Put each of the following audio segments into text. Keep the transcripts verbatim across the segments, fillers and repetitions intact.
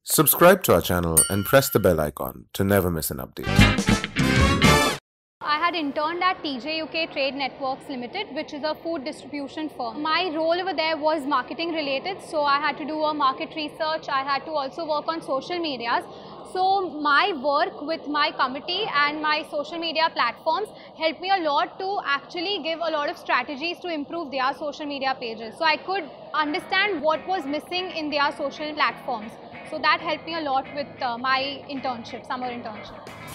Subscribe to our channel and press the bell icon to never miss an update. I had interned at T J U K Trade Networks Limited, which is a food distribution firm. My role over there was marketing related, so I had to do a market research. I had to also work on social medias. So my work with my committee and my social media platforms helped me a lot to actually give a lot of strategies to improve their social media pages. So I could understand what was missing in their social platforms. So that helped me a lot with uh, my internship, summer internship.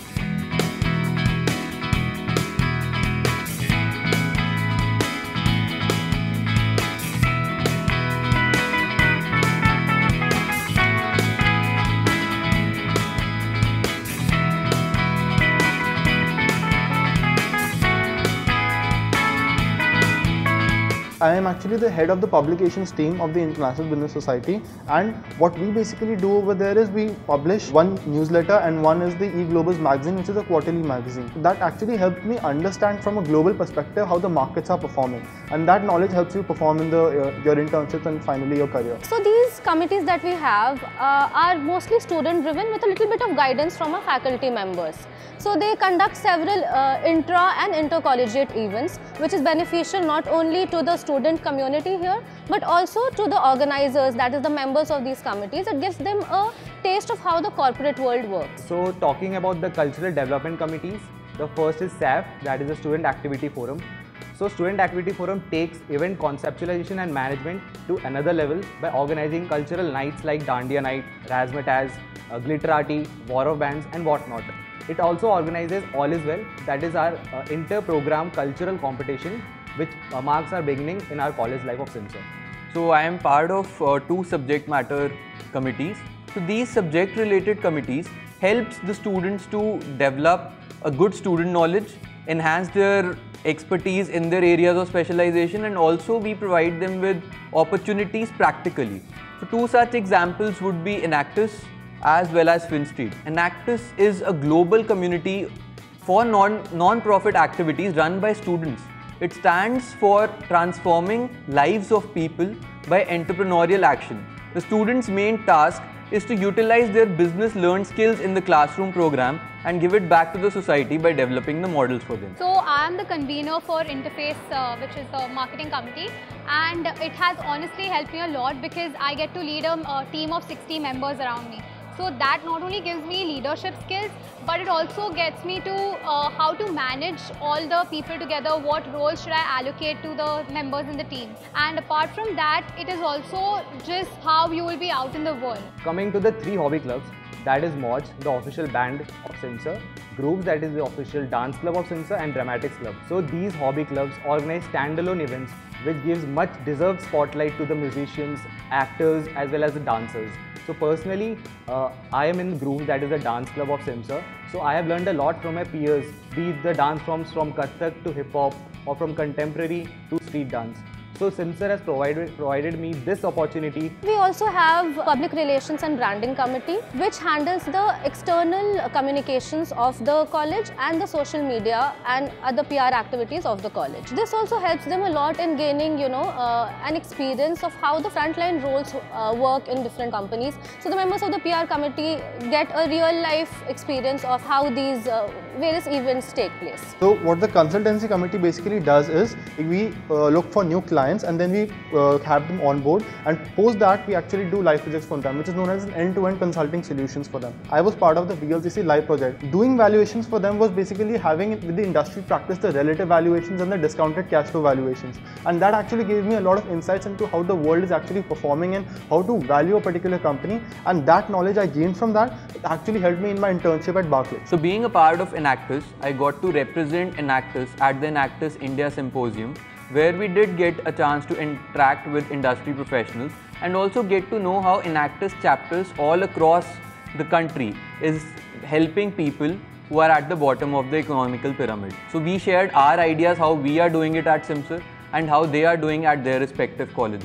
I am actually the head of the publications team of the International Business Society, and what we basically do over there is we publish one newsletter and one is the e-Globals magazine, which is a quarterly magazine. That actually helped me understand from a global perspective how the markets are performing, and that knowledge helps you perform in the uh, your internships and finally your career. So these committees that we have uh, are mostly student driven with a little bit of guidance from our faculty members. So they conduct several uh, intra and intercollegiate events, which is beneficial not only to the student community here, but also to the organizers, that is the members of these committees. It gives them a taste of how the corporate world works. So talking about the cultural development committees, the first is S A F, that is the Student Activity Forum. So Student Activity Forum takes event conceptualization and management to another level by organizing cultural nights like Dandiya Night, Razzmatazz, uh, Glitterati, War of Bands and whatnot. It also organizes All Is Well, that is our uh, inter-program cultural competition which uh, marks our beginning in our college life of SIMSR. So I am part of uh, two subject matter committees. So these subject related committees helps the students to develop a good student knowledge, enhance their expertise in their areas of specialization, and also we provide them with opportunities practically. So two such examples would be Enactus as well as FinStreet. Enactus is a global community for non, non-profit activities run by students. It stands for transforming lives of people by entrepreneurial action. The students' main task is to utilize their business learned skills in the classroom program and give it back to the society by developing the models for them. So I am the convener for Interface, uh, which is the marketing committee, and it has honestly helped me a lot because I get to lead a, a team of sixty members around me. So that not only gives me leadership skills, but it also gets me to uh, how to manage all the people together, what roles should I allocate to the members in the team. And apart from that, it is also just how you will be out in the world. Coming to the three hobby clubs, that is Moj, the official band of SIMSR, Grooves, that is the official dance club of SIMSR, and Dramatics Club. So these hobby clubs organize standalone events which gives much deserved spotlight to the musicians, actors as well as the dancers. So personally, uh, I am in Grooves, that is the dance club of SIMSR. So I have learned a lot from my peers, be it the dance forms from Kathak to hip hop or from contemporary to street dance. So SIMSR has provided, provided me this opportunity. We also have Public Relations and Branding Committee, which handles the external communications of the college and the social media and other P R activities of the college. This also helps them a lot in gaining, you know, uh, an experience of how the frontline roles uh, work in different companies. So the members of the P R committee get a real life experience of how these uh, various events take place. So what the consultancy committee basically does is we uh, look for new clients and then we uh, have them on board, and post that we actually do live projects for them, which is known as an end-to-end consulting solutions for them. I was part of the V L C C live project. Doing valuations for them was basically having with the industry practice the relative valuations and the discounted cash flow valuations, and that actually gave me a lot of insights into how the world is actually performing and how to value a particular company, and that knowledge I gained from that actually helped me in my internship at Barclays. So being a part of Enactus, I got to represent Enactus at the Enactus India Symposium, where we did get a chance to interact with industry professionals and also get to know how Enactus chapters all across the country is helping people who are at the bottom of the economical pyramid. So we shared our ideas how we are doing it at SIMSR and how they are doing at their respective colleges.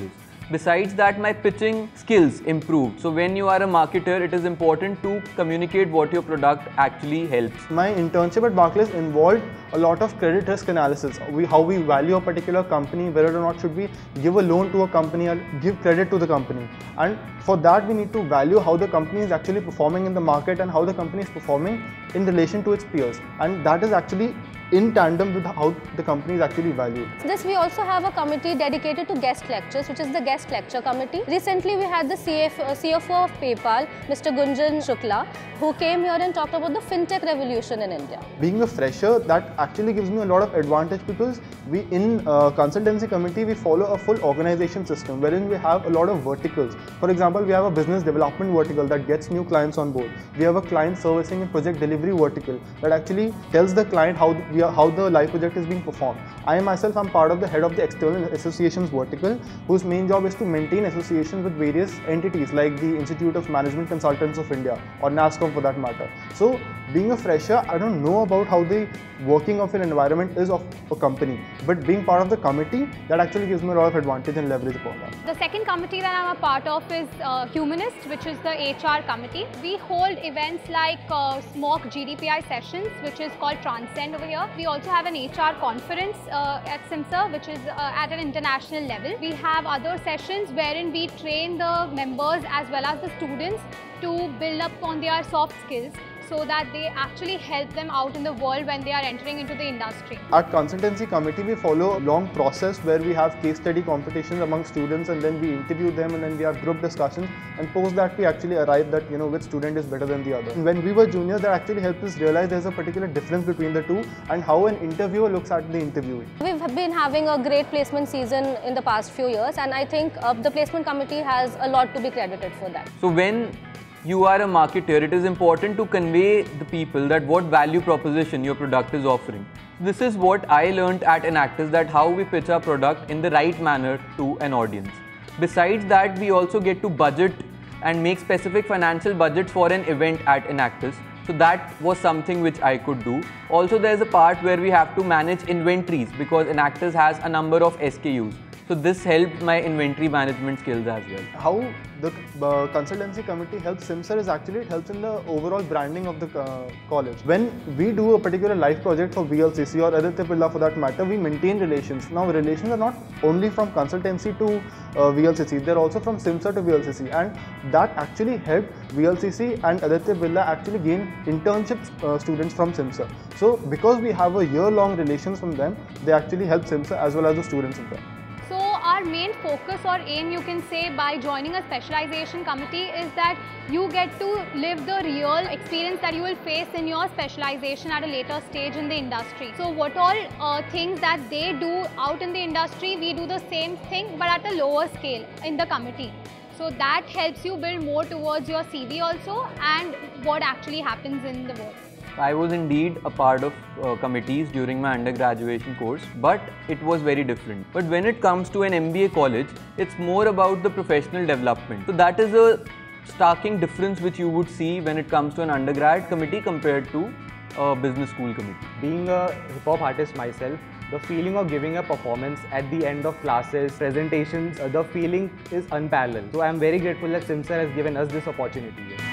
Besides that, my pitching skills improved. So when you are a marketer, it is important to communicate what your product actually helps. My internship at Barclays involved a lot of credit risk analysis. We, how we value a particular company, whether or not should we give a loan to a company or give credit to the company. And for that, we need to value how the company is actually performing in the market and how the company is performing in relation to its peers. And that is actually in tandem with how the company is actually valued. This we also have a committee dedicated to guest lectures, which is the guest lecture committee. Recently we had the C F, uh, C F O of PayPal, Mister Gunjan Shukla, who came here and talked about the fintech revolution in India. Being a fresher, that actually gives me a lot of advantage because we in uh, consultancy committee we follow a full organization system wherein we have a lot of verticals. For example, we have a business development vertical that gets new clients on board. We have a client servicing and project delivery vertical that actually tells the client how we are, how the live project is being performed. I myself am part of the head of the external associations vertical, whose main job is to maintain associations with various entities like the Institute of Management Consultants of India or NASCOM for that matter. So being a fresher, I don't know about how the working of an environment is of a company, but being part of the committee, that actually gives me a lot of advantage and leverage upon that. The second committee that I'm a part of is uh, Humanist, which is the H R committee. We hold events like uh, mock G D P I sessions, which is called Transcend over here. We also have an H R conference uh, at SIMSR, which is uh, at an international level. We have other sessions wherein we train the members as well as the students to build up on their soft skills, so that they actually help them out in the world when they are entering into the industry. At consultancy committee, we follow a long process where we have case study competitions among students and then we interview them and then we have group discussions, and post that we actually arrive that, you know, which student is better than the other. And when we were juniors, that actually helped us realize there's a particular difference between the two and how an interviewer looks at the interviewee. We've been having a great placement season in the past few years, and I think uh, the placement committee has a lot to be credited for that. So when you are a marketer, it is important to convey the people that what value proposition your product is offering. This is what I learned at Enactus, that how we pitch our product in the right manner to an audience. Besides that, we also get to budget and make specific financial budgets for an event at Enactus. So that was something which I could do. Also, there's a part where we have to manage inventories because Enactus has a number of S K Us. So this helped my inventory management skills as well. How the uh, consultancy committee helps SIMSR is actually it helps in the overall branding of the uh, college. When we do a particular live project for V L C C or Aditya Birla for that matter, we maintain relations. Now relations are not only from consultancy to uh, V L C C, they're also from SIMSR to V L C C, and that actually helped V L C C and Aditya Birla actually gain internship uh, students from SIMSR. So because we have a year-long relations from them, they actually help SIMSR as well as the students in them. So our main focus or aim, you can say, by joining a specialization committee is that you get to live the real experience that you will face in your specialization at a later stage in the industry. So what all uh, things that they do out in the industry, we do the same thing but at a lower scale in the committee. So that helps you build more towards your C V also and what actually happens in the work. I was indeed a part of uh, committees during my undergraduate course, but it was very different. But when it comes to an M B A college, it's more about the professional development. So that is a starking difference which you would see when it comes to an undergrad committee compared to a business school committee. Being a hip-hop artist myself, the feeling of giving a performance at the end of classes, presentations, uh, the feeling is unparalleled. So I am very grateful that SIMSR has given us this opportunity.